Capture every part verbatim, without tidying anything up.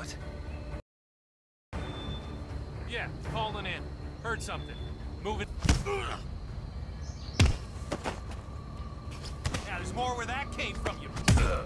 What? Yeah, calling in. Heard something. Moving. Yeah, there's more where that came from, you.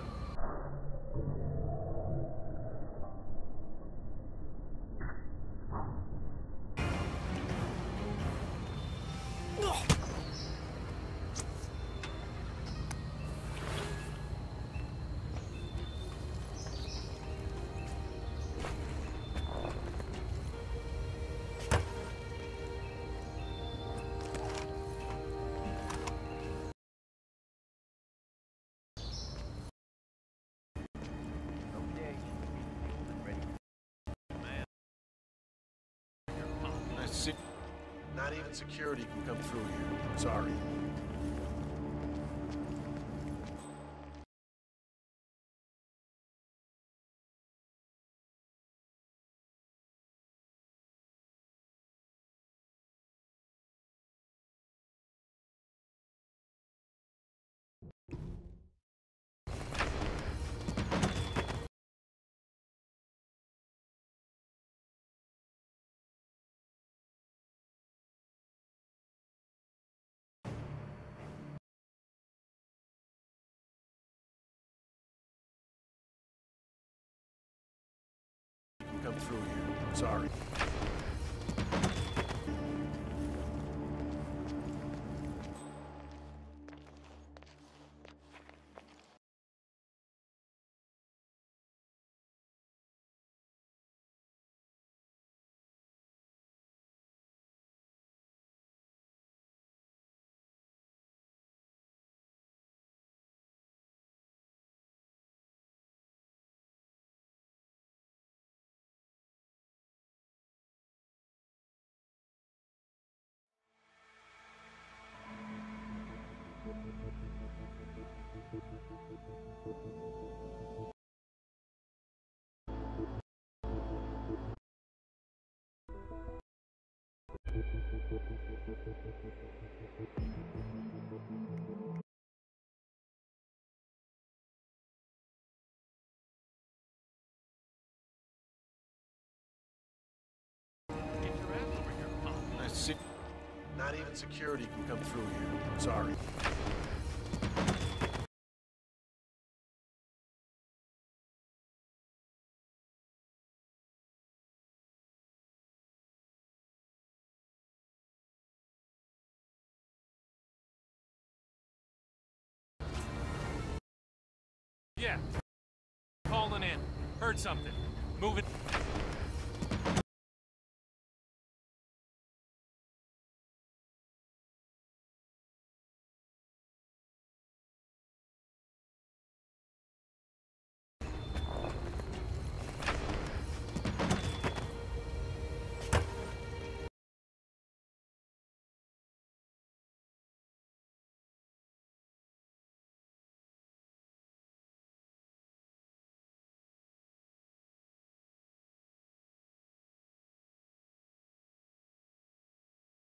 Not even security can come through here. Sorry. Come through here. Sorry. Not even security can come through here. Sorry. Yeah. Calling in. Heard something. Moving.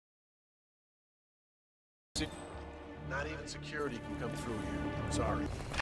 Not even security can come through here. Sorry.